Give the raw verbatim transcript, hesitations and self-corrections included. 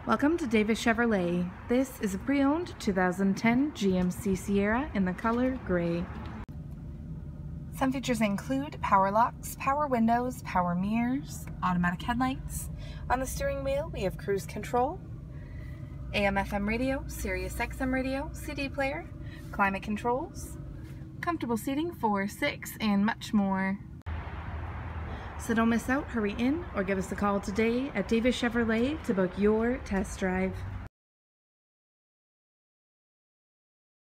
Welcome to Davis Chevrolet. This is a pre-owned two thousand ten G M C Sierra in the color gray. Some features include power locks, power windows, power mirrors, automatic headlights. On the steering wheel we have cruise control, A M F M radio, Sirius X M radio, C D player, climate controls, comfortable seating for six, and much more. So don't miss out, hurry in or give us a call today at Davis Chevrolet to book your test drive.